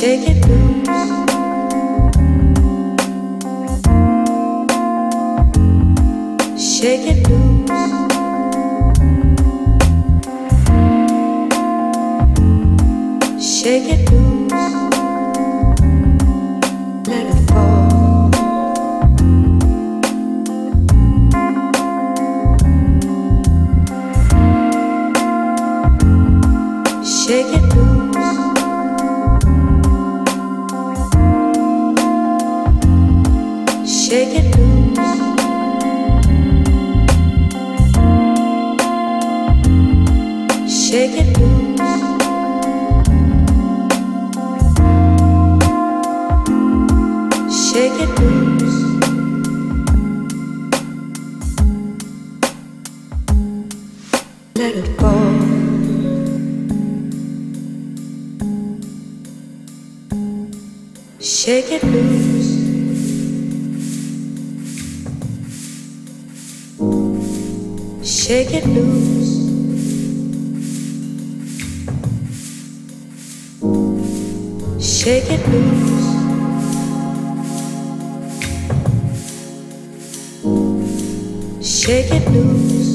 Shake it loose. Shake it loose. Shake it loose. Let it fall. Shake it loose. Shake it loose. Shake it loose. Shake it loose. Let it fall. Shake it loose. Shake it loose. Shake it loose. Shake it loose.